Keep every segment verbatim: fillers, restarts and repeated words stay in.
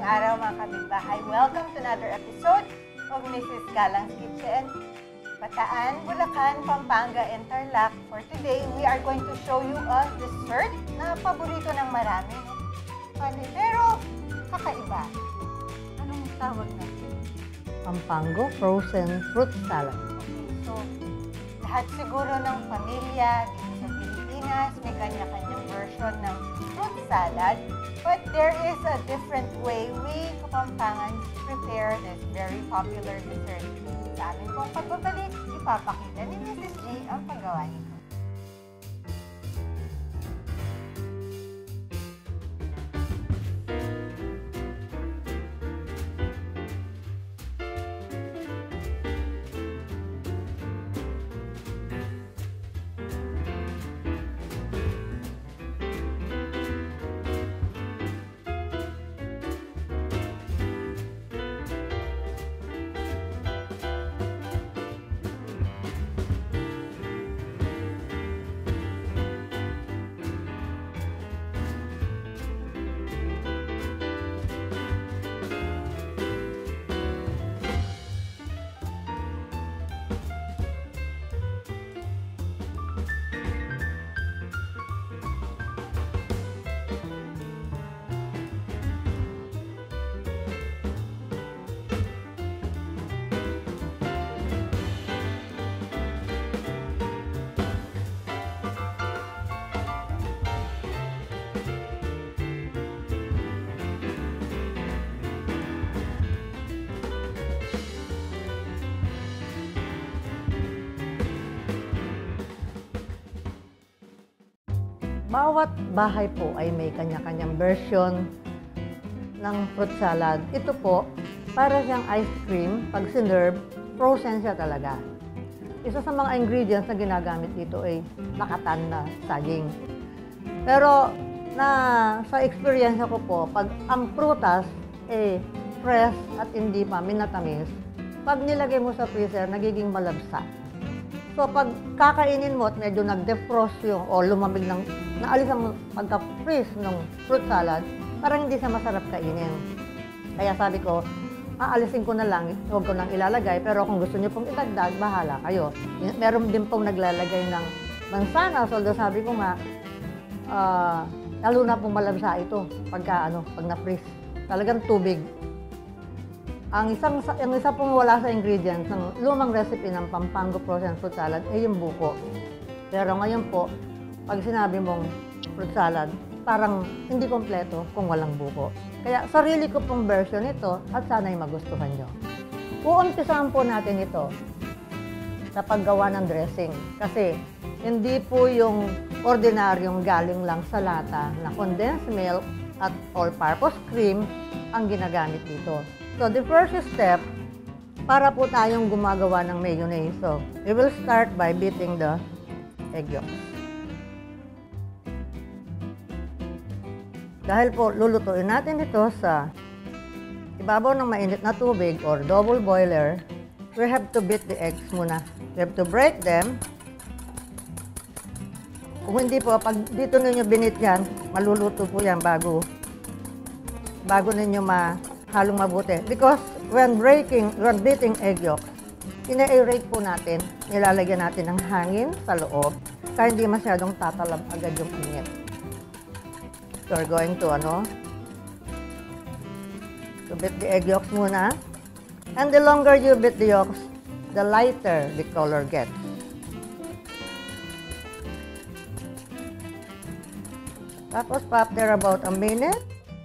Magandang araw mga kapitbahay. Welcome to another episode of Missus Galang's Kitchen. Bataan, Bulacan, Pampanga, and Tarlac. For today, we are going to show you a dessert na paborito ng marami. Funny, pero kakaiba. Anong tawag natin? Pampanga frozen fruit salad. Okay, so lahat siguro ng pamilya dito sa Pilipinas may kanya-kanyang version ng fruit salad. But there is a different way we Kapampangans prepare this very popular dessert. Sa amin pong pagbabalik, ipapakita ni Missus G ang paggawa nito. Bawat bahay po ay may kanya-kanyang version ng fruit salad. Ito po, para siyang ice cream, pag sinerve, frozen siya talaga. Isa sa mga ingredients na ginagamit dito ay nakatan na saging. Pero na sa experience ko po, pag ang prutas eh fresh at hindi pa minatamis, pag nilagay mo sa freezer, nagiging malabsa. So, pag kakainin mo at medyo nag-defrost yung o lumamig ng, naalis ang pagka-freeze ng fruit salad, parang hindi siya masarap kainin. Kaya sabi ko, aalisin ko na lang, huwag ko nang ilalagay, pero kung gusto niyo pong idagdag, bahala kayo. Meron din pong naglalagay ng mansanas, although sabi ko nga, uh, lalo na pong malabsa ito pagka, ano, pag na-freeze. Talagang tubig. Ang isang ang isa pong wala sa ingredients ng lumang recipe ng Pampanga frozen fruit salad ay yung buko. Pero ngayon po, pag sinabi mong fruit salad, parang hindi kompleto kung walang buko. Kaya sarili ko pong version ito at sana'y magustuhan nyo. Uumpisahan po natin ito sa paggawa ng dressing. Kasi hindi po yung ordinaryong galing lang sa lata na condensed milk at all-purpose cream ang ginagamit dito. So, the first step, para po tayong gumagawa ng mayonnaise. So, we will start by beating the egg yolks. Dahil po, lulutuin natin ito sa ibabaw ng mainit na tubig or double boiler, we have to beat the eggs muna. We have to break them. Kung hindi po, pag dito ninyo binit yan, maluluto po yan bago, bago ninyo ma halong mabuti. Because when breaking, when beating egg yolk, ina-aerate po natin, nilalagyan natin ng hangin sa loob, kaya hindi masyadong tatalab agad yung init. So we're going to, ano, to beat the egg yolks muna. And the longer you beat the yolks, the lighter the color gets. Tapos, after about a minute,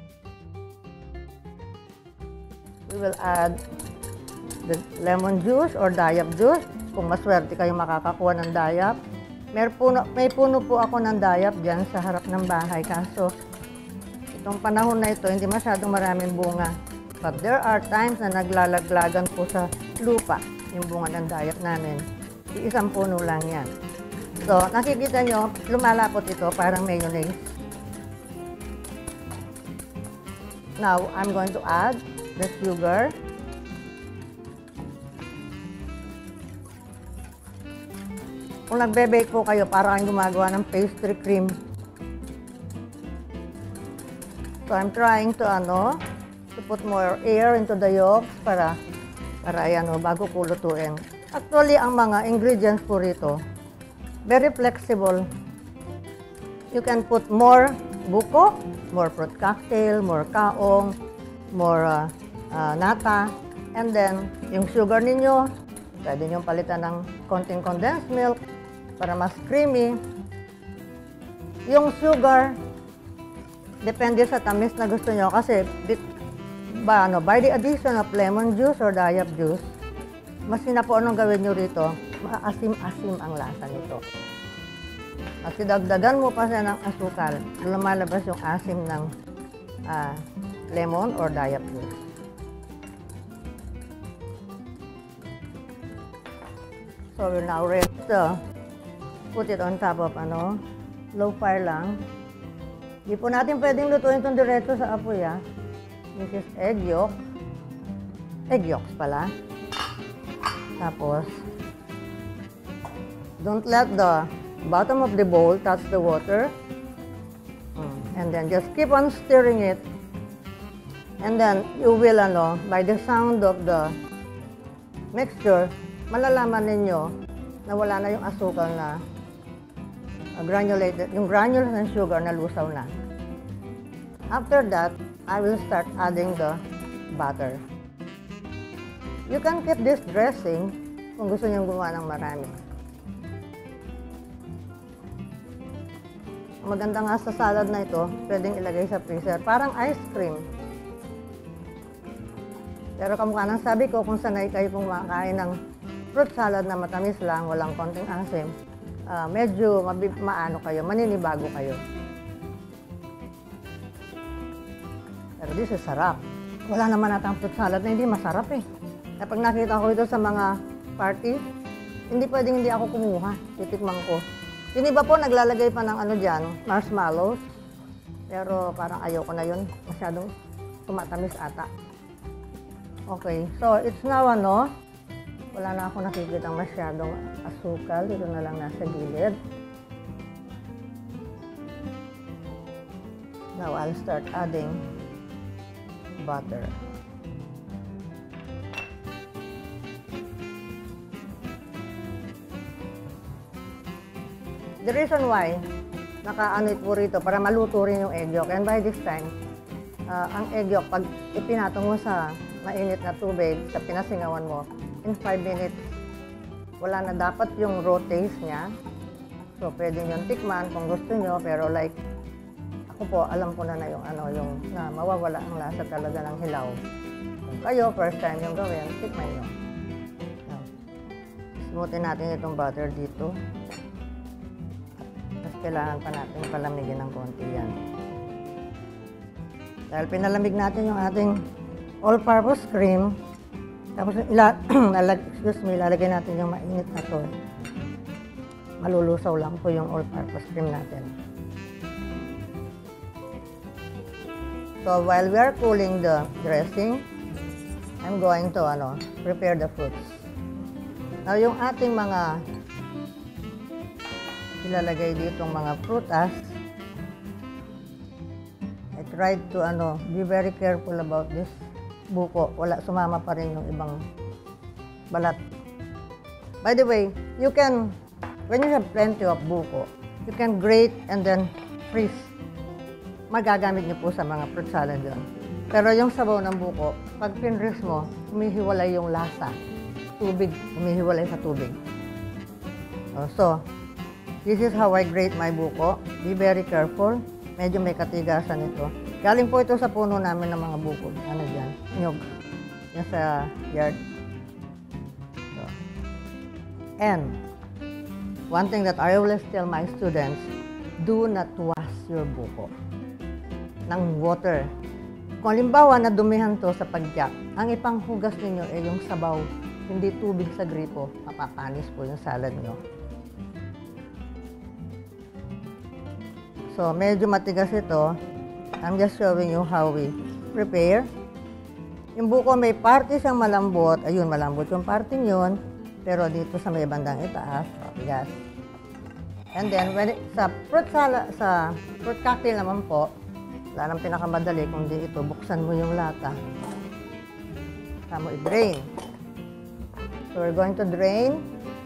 we will add the lemon juice or dayap juice. Kung maswerte kayo makakakuha ng dayap. May puno, may puno po ako ng dayap dyan sa harap ng bahay. Kaso, itong panahon na ito, hindi masyadong maraming bunga. But there are times na naglalaglagan po sa lupa yung bunga ng dayap namin. Isang puno lang yan. So, nakikita nyo, lumalapot ito, parang mayonnaise. Now, I'm going to add the sugar. Kung nagbe-bake po kayo, para kayong gumagawa ng pastry cream. So, I'm trying to, ano, to put more air into the yolks para, para ayan o, bago ko lutuin. Actually, ang mga ingredients po rito, very flexible. You can put more buko, more fruit cocktail, more kaong, more uh, uh, nata, and then yung sugar ninyo, pwede nyo palitan ng konting condensed milk para mas creamy. Yung sugar, depende sa tamis na gusto nyo kasi ba, ano, by the addition of lemon juice or dayap juice, mas sinapo anong gawin nyo rito, maasim-asim ang lasa nito. At sidagdagan mo pa siya ng asukal, lumalabas yung asim ng uh, lemon or dayap juice. So we're now ready to put it on top of ano, low fire lang. Hindi po natin pwedeng lutuin itong diretso sa apoy, ah. This is egg yolk. Egg yolks pala. Tapos, don't let the bottom of the bowl touch the water. And then just keep on stirring it. And then you will, ano, by the sound of the mixture, malalaman ninyo na wala na yung asukal na uh, granulated, yung granules ng sugar na lusaw na. After that, I will start adding the butter. You can keep this dressing kung gusto nyo gumawa ng marami. Maganda nga sa salad na ito, pwedeng ilagay sa freezer. Parang ice cream. Pero kamukha nang sabi ko, kung sanay kayo kung makain ng fruit salad na matamis lang, walang konting asim, uh, medyo maano kayo, maninibago kayo. Pero this is sarap. Wala naman natang fruit salad na hindi masarap eh. Kapag nakita ko ito sa mga party, hindi pwedeng hindi ako kumuha. Titikman ko. Yung iba po naglalagay pa ng ano dyan, marshmallows. Pero parang ayoko na yun. Masyadong tumatamis ata. Okay, so it's now ano, wala na ako nakikita masyadong asukal. Dito na lang nasa gilid. Now I'll start adding butter. The reason why naka-ano po rito para maluto rin yung egg yolk. And by this time, uh, ang egg yolk, pag ipinatong mo sa mainit na tubig, sa pinasingawan mo, in five minutes, wala na dapat yung raw taste niya. So, pwede nyo tikman kung gusto nyo, pero like, ako po, alam ko na na yung ano, yung na mawawala ang lasa talaga ng hilaw. Kung kayo, first time yung gawin, tikman nyo. Now, smoothin natin itong butter dito. Tapos kailangan pa natin palamigin ng konti yan. Dahil pinalamig natin yung ating all-purpose cream, tapos ila excuse me, ilalagay natin yung mainit na to. Malulusaw lang po yung all-purpose cream natin. So while we are cooling the dressing, I'm going to ano, prepare the fruits. Now yung ating mga ilalagay ditong mga prutas, I tried to ano, be very careful about this buko. Wala, sumama pa rin yung ibang balat. By the way, you can, when you have plenty of buko, you can grate and then freeze. Magagamit niyo po sa mga fruit salad yun. Pero yung sabaw ng buko, pag pinreeze mo, humihiwalay yung lasa. Tubig, humihiwalay sa tubig. So, this is how I grate my buko. Be very careful. Medyo may katigasan ito. Galing po ito sa puno namin ng mga buko. Ano dyan? Nyog. Yan sa yard. So. And, one thing that I always tell my students, do not wash your buko ng water. Kung halimbawa na dumihan to sa pagyak, ang ipanghugas ninyo ay yung sabaw, hindi tubig sa gripo. Mapapanis po yung salad nyo. So, medyo matigas ito. I'm just showing you how we prepare. Yung buko may parte siyang malambot. Ayun, malambot yung parting yun. Pero dito sa may bandang itaas, matigas. And then, when it, sa fruit salad, sa fruit cocktail naman po, Wala nang pinakamadali, kundi ito, buksan mo yung lata. Saka mo i-drain. So, we're going to drain.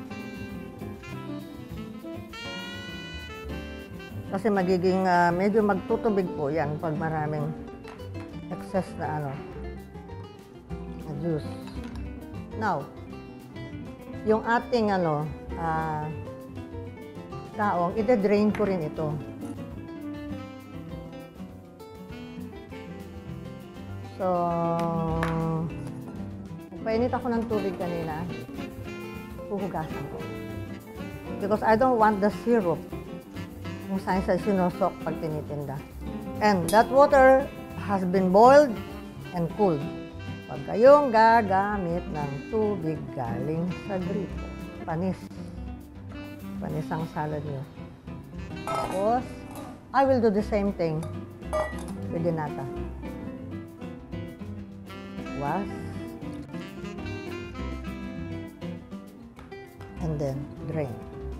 Kasi magiging, uh, medyo magtutubig po yan pag maraming excess na ano, na juice. Now, yung ating ano, uh, taong, ide-drain ko rin ito. So, nagpainit ako ng tubig kanina, puhugasan ko. Because I don't want the syrup kung saan sa sinusok pag tinitinda. And that water has been boiled and cooled. Pag kayong gagamit ng tubig galing sa gripo, panis. Panis ang salad nyo. Tapos, I will do the same thing with the nata. Wash. And then, drain.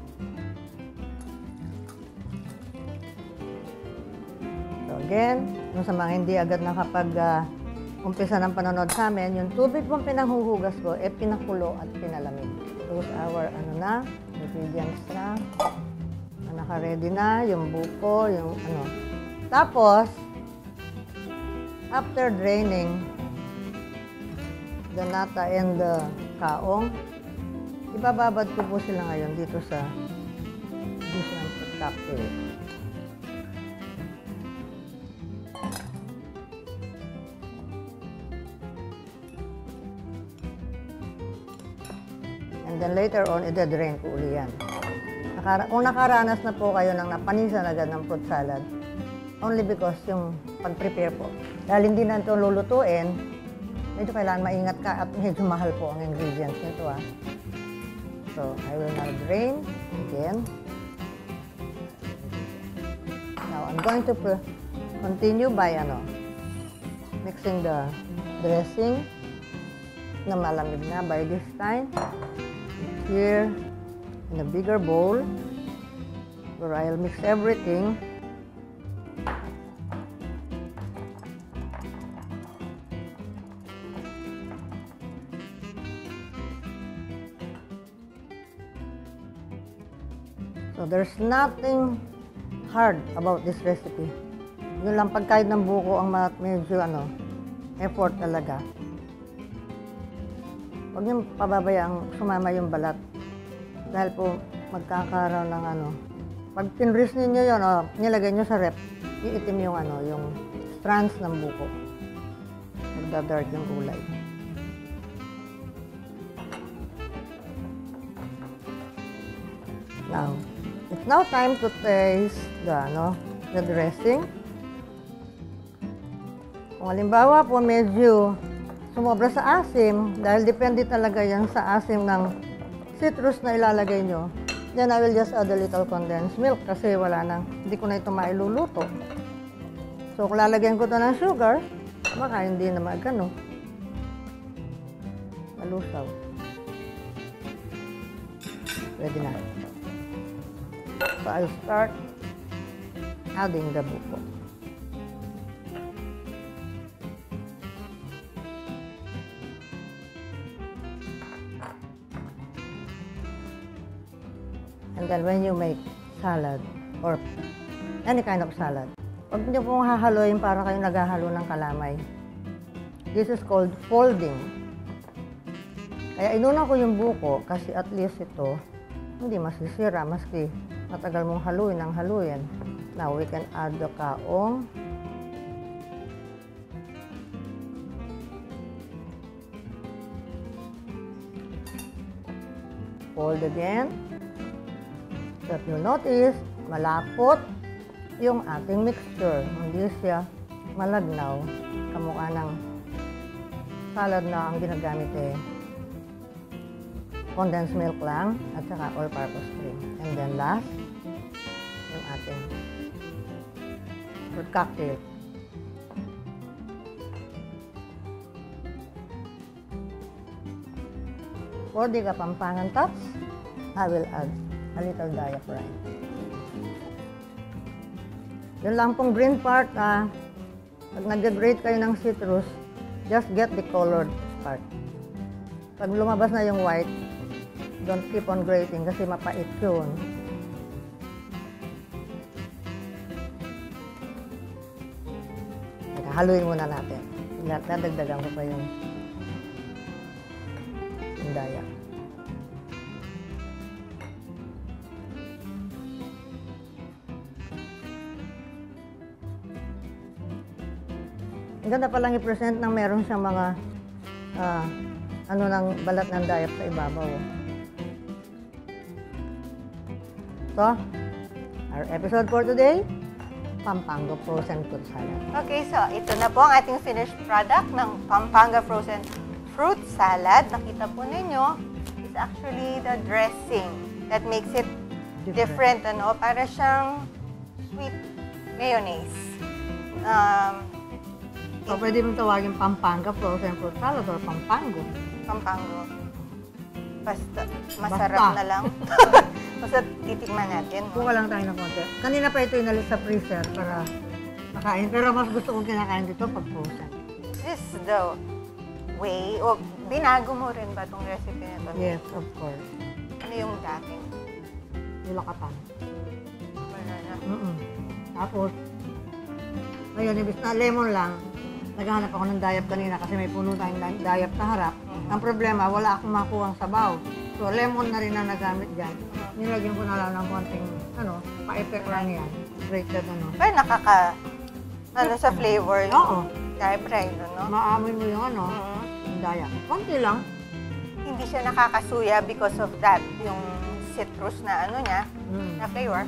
So again, yung sa mga hindi agad nakapag uh, umpisa ng panonood sa amin, yung tubig pong pinanghuhugas ko, eh pinakulo at pinalamig. Those our ano na, ingredients na, na naka-ready na, yung buko, yung ano. Tapos, after draining the nata and the kaong, ibababad ko po sila ngayon dito sa dish ng cocktail. And then later on, ide-drain ko uli yan. Nakara kung nakaranas na po kayo ng napanisan agad ng fruit salad, only because yung pag-prepare po. Dahil hindi na ito lulutuin, medyo kailangan maingat ka at medyo mahal po ang ingredients nito ah. So, I will now drain again. Now, I'm going to continue by ano, mixing the dressing na malamig na by this time. Here, in a bigger bowl, where I'll mix everything. So there's nothing hard about this recipe. Yun lang pagkain ng buko ang medyo ano, effort talaga. Huwag niyong pababayang sumama yung balat. Dahil po magkakaroon ng ano. Pag pinris ninyo yun, o nilagay nyo sa rep, iitim yung ano, yung strands ng buko. Magda-dark yung kulay. Now, it's now time to taste the, ano, the dressing. Kung halimbawa po medyo sumobra sa asim, dahil depende talaga yan sa asim ng citrus na ilalagay nyo, then I will just add a little condensed milk kasi wala nang, hindi ko na ito mailuluto. So kung lalagyan ko ito ng sugar, baka hindi na magano, malusaw. Ready na. So I'll start adding the buko. And then when you make salad or any kind of salad, huwag niyo pong hahaluin para kayo naghahalo ng kalamay. This is called folding. Kaya inuna ko yung buko kasi at least ito hindi masisira maski matagal mong haluin ang haluin. Now we can add the kaong. Fold again. So if you notice, malapot yung ating mixture. Hindi siya malagnaw. Kamukha ng salad na ang ginagamit eh. Condensed milk lang at saka all-purpose cream. And then last, yung ating fruit cocktail. For the kapampangan touch, I will add a little diaphragm. Yun lang pong green part, ah, Pag nag-grate kayo ng citrus, just get the colored part. Pag lumabas na yung white, don't keep on grating kasi mapait yun. Teka, haluin muna natin. Dadagdagan ko pa yung yung daya. Ang ganda palang i-present ng meron siyang mga ah, ano ng balat ng dayap sa ibabaw. So, our episode for today, Pampanga Frozen Fruit Salad. Okay, so ito na po ang ating finished product ng Pampanga Frozen Fruit Salad. Nakita po ninyo, is actually the dressing that makes it different, different ano? Para siyang sweet mayonnaise. Um, So, pwede mong tawagin Pampanga Frozen Fruit Salad or Pampango. Pampango. Basta, masarap Basta. na lang. Basta titikman natin. Kuha lang tayo ng konti. Kanina pa ito inalis sa freezer para makain. Pero mas gusto kong kinakain dito pag frozen. This is the way, o binago mo rin ba itong recipe na ito? Yes, of course. Ano yung dating? Nilakatan. Wala na. Mm-mm. Tapos, ngayon, ibig na lemon lang, naghahanap ako ng dayap kanina kasi may puno tayong dayap na harap. Mm-hmm. Ang problema, wala akong makuha ang sabaw. So, lemon na rin ang nagamit dyan. Mm-hmm. Nilagyan ko na lang ng konting, ano, pa-effect lang yan. Grated, ano. Pero nakaka, ano sa flavor? Oo. Dry-fried, no? Maamoy mo yung, ano, Mhm. yung dayap. Konti lang. Hindi siya nakakasuya because of that, yung citrus na ano niya, Mm. na flavor.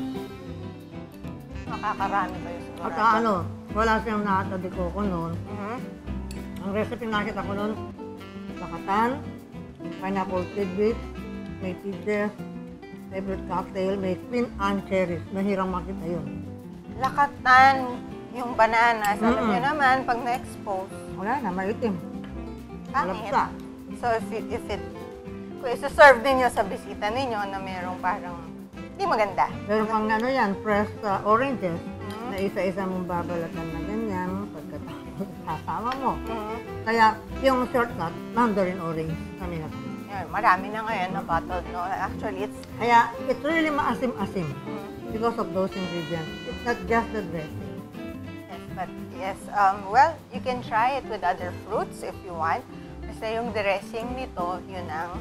Makakarami kayo siguro. At ah, ano, wala siyang nata de coco noon. Mhm. Ang recipe nakita ko noon, lakatan, pineapple tidbit, may peaches, favorite cocktail, may queen and cherries. Mahirang makita yun. Lakatan, yung banana. Sabi Mm-mm. niyo naman, pag na-expose, Wala na, maitim. pangit. Malapsa. So, if it, if it, kung isa-serve ninyo sa bisita ninyo na merong parang hindi maganda. Pero pang ano yan, pressed uh, oranges, Mhm. na isa-isa mong babalatan na ganyan, pagkatapos kasama mo. Mhm. Kaya yung shortcut, mandarin orange. Kami na. Yan, marami na ngayon na bottled, no? Actually, it's... Kaya it's really maasim-asim Mhm. because of those ingredients. It's not just the dressing. Yes, but yes, um, well, you can try it with other fruits if you want. Basta yung dressing nito, yun ang,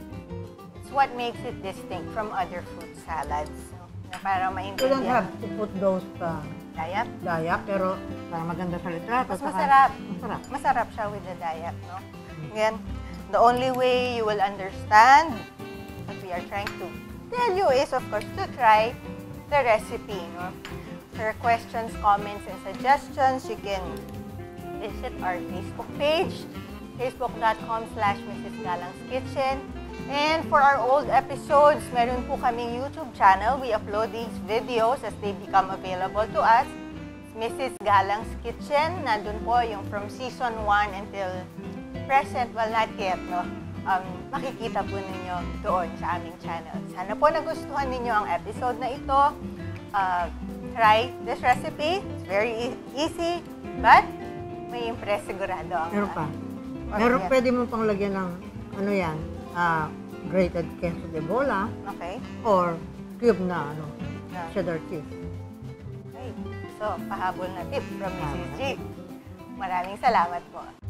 it's what makes it distinct from other fruit salads. No? Na para You don't maintindihan. have to put those uh, Dayap. dayap, pero para maganda sa litrato. Mas saka masarap. Masarap. Masarap siya with the dayap, no? Again, the only way you will understand what we are trying to tell you is, of course, to try the recipe, no? For questions, comments, and suggestions, you can visit our Facebook page, facebook.com slash Missus Galang's Kitchen. And for our old episodes, meron po kaming YouTube channel. We upload these videos as they become available to us. Missus Galang's Kitchen, nandun po yung from season one until present, well, not yet, no? Um, makikita po ninyo doon sa aming channel. Sana po nagustuhan ninyo ang episode na ito. Uh, try this recipe. It's very e- easy, but may impress sigurado ang... Meron pa. uh, Meron yeah. pwede mo pang lagyan ng, ano yan, ah, grated queso de bola Okay. or cube na, ano, Yeah. cheddar cheese. Okay. So, pahabol na tip from Missus G. Maraming salamat po.